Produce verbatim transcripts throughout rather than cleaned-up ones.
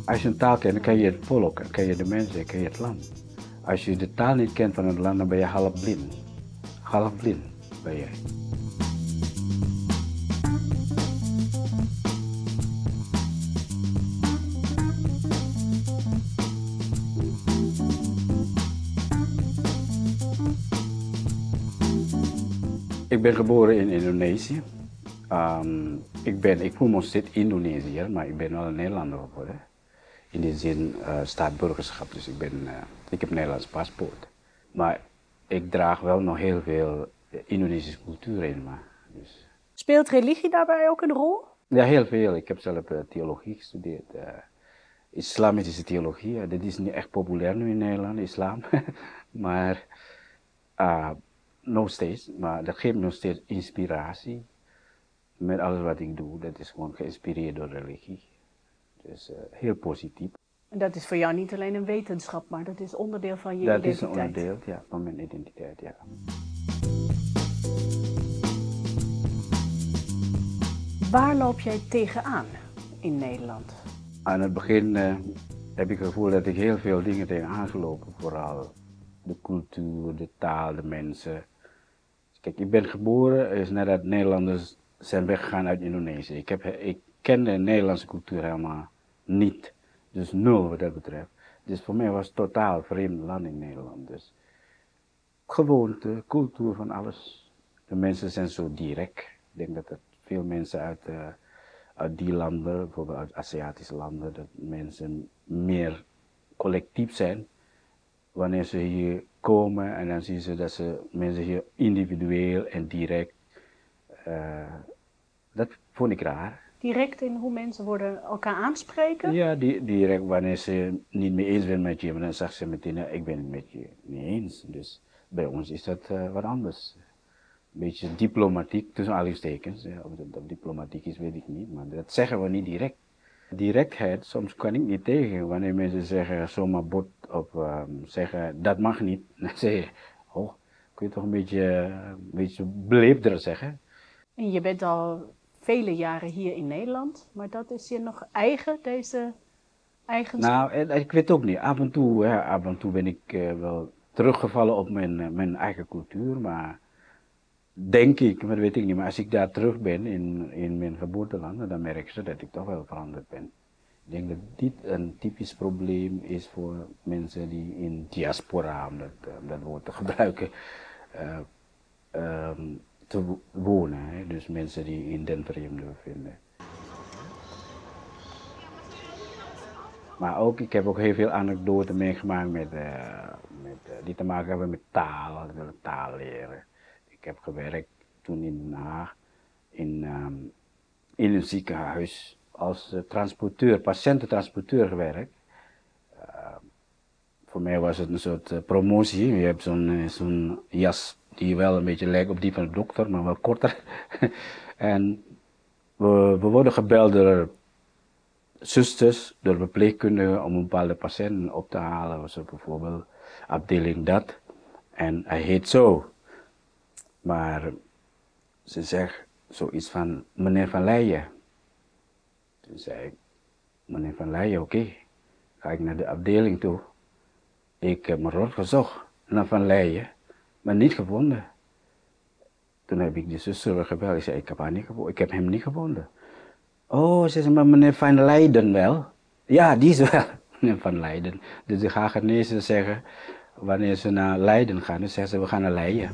Als je een taal kent, dan ken je het volk, dan ken je de mensen, dan ken je het land. Als je de taal niet kent van het land, dan ben je half blind. Half blind ben jij. Ik ben geboren in Indonesië. Um, ik, ben, ik voel me nog steeds Indonesiër, maar ik ben wel een Nederlander geworden. In die zin uh, staatsburgerschap, dus ik, ben, uh, ik heb een Nederlands paspoort. Maar ik draag wel nog heel veel Indonesische cultuur in me. Dus. Speelt religie daarbij ook een rol? Ja, heel veel. Ik heb zelf uh, theologie gestudeerd. Uh, islamitische theologie, uh, dat is niet echt populair nu in Nederland, islam. maar uh, nog steeds, maar dat geeft me nog steeds inspiratie. Met alles wat ik doe, dat is gewoon geïnspireerd door religie. Dus uh, heel positief. En dat is voor jou niet alleen een wetenschap, maar dat is onderdeel van je dat identiteit? Dat is een onderdeel, ja, van mijn identiteit, ja. Waar loop jij tegenaan in Nederland? Aan het begin uh, heb ik het gevoel dat ik heel veel dingen tegenaan gelopen. Vooral de cultuur, de taal, de mensen. Kijk, ik ben geboren, is net dat Nederlanders zijn weggegaan uit Indonesië. Ik, heb, ik ken de Nederlandse cultuur helemaal niet. Dus nul wat dat betreft. Dus voor mij was het totaal vreemd land in Nederland. Dus gewoonte, cultuur van alles. De mensen zijn zo direct. Ik denk dat er veel mensen uit, uh, uit die landen, bijvoorbeeld uit Aziatische landen, dat mensen meer collectief zijn. Wanneer ze hier komen en dan zien ze dat ze mensen hier individueel en direct. Uh, dat vond ik raar. Direct in hoe mensen worden elkaar aanspreken? Ja, die, direct wanneer ze niet mee eens zijn met je, maar dan zegt ze meteen, ik ben het met je niet eens. Dus bij ons is dat uh, wat anders. Een beetje diplomatiek, tussen aanhalingstekens. Ja, of dat, dat diplomatiek is, weet ik niet, maar dat zeggen we niet direct. Directheid, soms kan ik niet tegen, wanneer mensen zeggen, zomaar bot of um, zeggen, dat mag niet. Dan zeg je, oh, kun je toch een beetje, een beetje beleefder zeggen. En je bent al vele jaren hier in Nederland, maar dat is je nog eigen, deze eigenschap? Nou, ik weet ook niet. Af en toe, hè, af en toe ben ik uh, wel teruggevallen op mijn, uh, mijn eigen cultuur, maar denk ik, maar dat weet ik niet, maar als ik daar terug ben in, in mijn geboorteland, dan merk je dat ik toch wel veranderd ben. Ik denk dat dit een typisch probleem is voor mensen die in diaspora, om dat, om dat woord te gebruiken, uh, um, te wonen. Hè? Dus mensen die in den vreemde bevinden. Maar ook, ik heb ook heel veel anekdoten meegemaakt met, uh, met, uh, die te maken hebben met taal, ik wil taal leren. Ik heb gewerkt toen in Den Haag in, um, in een ziekenhuis als uh, transporteur, patiëntentransporteur gewerkt. Uh, voor mij was het een soort uh, promotie. Je hebt zo'n uh, zo'n jas die wel een beetje lijkt op die van de dokter, maar wel korter. en we, we worden gebeld door zusters, door verpleegkundigen om een bepaalde patiënt op te halen. Was er bijvoorbeeld afdeling dat en hij heet zo. Maar ze zegt zoiets van meneer Van Leijen. Toen zei ik, meneer Van Leijen, oké. Okay. Ga ik naar de afdeling toe. Ik heb me rot gezocht naar Van Leijen, maar niet gevonden. Toen heb ik die zuster gebeld. Ik zei, ik heb, haar niet gevonden. Ik heb hem niet gevonden. Oh, ze zei, maar meneer Van Leiden wel? Ja, die is wel, meneer Van Leiden. Dus de Hagenezen zeggen, wanneer ze naar Leiden gaan, dan zeggen ze, we gaan naar Leiden.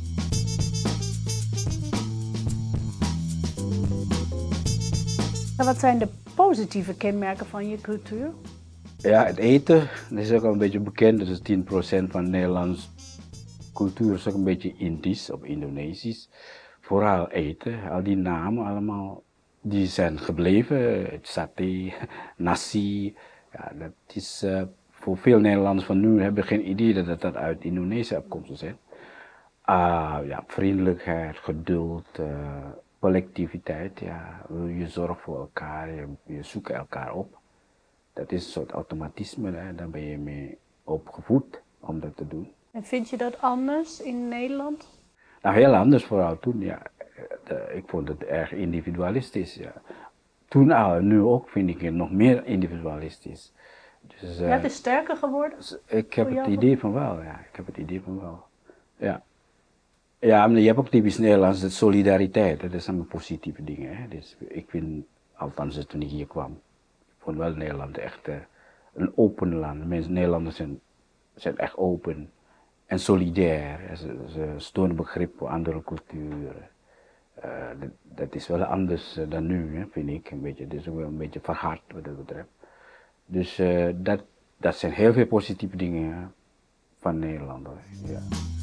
En wat zijn de positieve kenmerken van je cultuur? Ja, het eten, dat is ook al een beetje bekend. Dat is tien procent van Nederlands cultuur, is ook een beetje Indisch of Indonesisch. Vooral eten, al die namen allemaal, die zijn gebleven. Sate, nasi, ja, dat is uh, voor veel Nederlanders van nu hebben geen idee dat dat uit Indonesië afkomstig is. Uh, ja, vriendelijkheid, geduld, uh, collectiviteit, ja, je zorgt voor elkaar, je, je zoekt elkaar op. Dat is een soort automatisme, hè. Daar ben je mee opgevoed om dat te doen. En vind je dat anders in Nederland? Nou, heel anders vooral toen, ja. Ik vond het erg individualistisch, ja. toen al, nu ook vind ik het nog meer individualistisch. Dus, uh, ja, het is sterker geworden? Ik heb het idee van wel, ja. Ik heb het idee van wel. Ja. Ja, maar je hebt ook typisch Nederlands, de solidariteit, hè. Dat zijn allemaal positieve dingen. Hè. Dus ik vind, althans toen ik hier kwam, ik vond wel Nederland echt uh, een open land. Mensen, Nederlanders zijn, zijn echt open en solidair. Ze, ze stonden begrip voor andere culturen. Uh, dat, dat is wel anders uh, dan nu, hè, vind ik. Een beetje, het is ook wel een beetje verhard wat dat betreft. Dus uh, dat, dat zijn heel veel positieve dingen uh, van Nederland. Ja.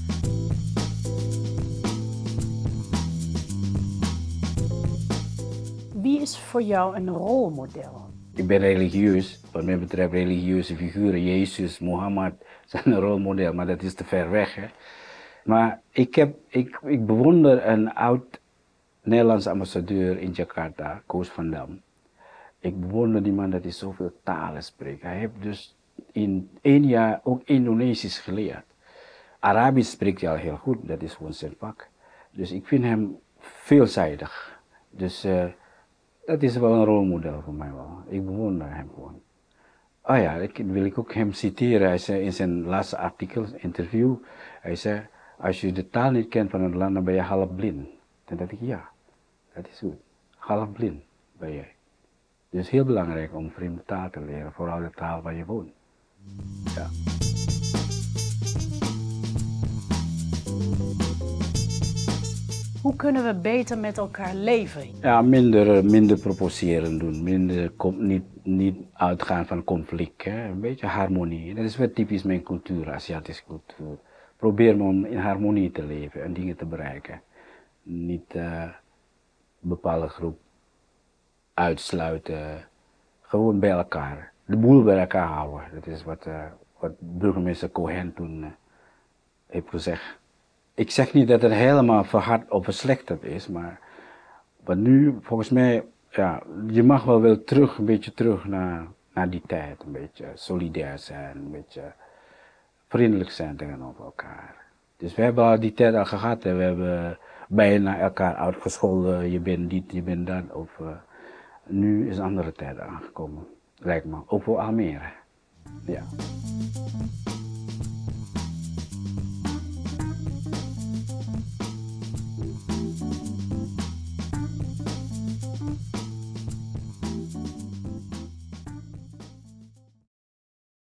Wie is voor jou een rolmodel? Ik ben religieus, wat mij betreft religieuze figuren, Jezus, Mohammed zijn een rolmodel, maar dat is te ver weg. Hè. Maar ik, heb, ik, ik bewonder een oud Nederlands ambassadeur in Jakarta, Koos van Dam. Ik bewonder die man dat hij zoveel talen spreekt. Hij heeft dus in één jaar ook Indonesisch geleerd. Arabisch spreekt hij al heel goed, dat is gewoon zijn vak. Dus ik vind hem veelzijdig. Dus uh, dat is wel een rolmodel voor mij wel. Ik bewonder hem gewoon. Oh ja, ik, wil ik ook hem citeren. Hij zei in zijn laatste artikel, interview, hij zei, als je de taal niet kent van het land, dan ben je half blind. Dan dacht ik, ja, dat is goed. Half blind ben jij. Dus heel belangrijk om vreemde taal te leren, vooral de taal waar je woont. Ja. Hoe kunnen we beter met elkaar leven? Ja, minder, minder provoceren doen, minder niet, niet uitgaan van conflict, hè. Een beetje harmonie. Dat is wel typisch mijn cultuur, Aziatische cultuur. Probeer me om in harmonie te leven en dingen te bereiken. Niet uh, een bepaalde groep uitsluiten, gewoon bij elkaar. De boel bij elkaar houden. Dat is wat, uh, wat burgemeester Cohen toen uh, heeft gezegd. Ik zeg niet dat het helemaal verhard of verslechterd is, maar wat nu, volgens mij, ja, je mag wel weer terug, een beetje terug naar, naar die tijd. Een beetje solidair zijn, een beetje vriendelijk zijn tegenover elkaar. Dus we hebben al die tijd al gehad en we hebben bijna elkaar uitgescholden. Je bent dit, je bent dat. Of, uh, nu is een andere tijd aangekomen, lijkt me. Ook voor Almere. Ja.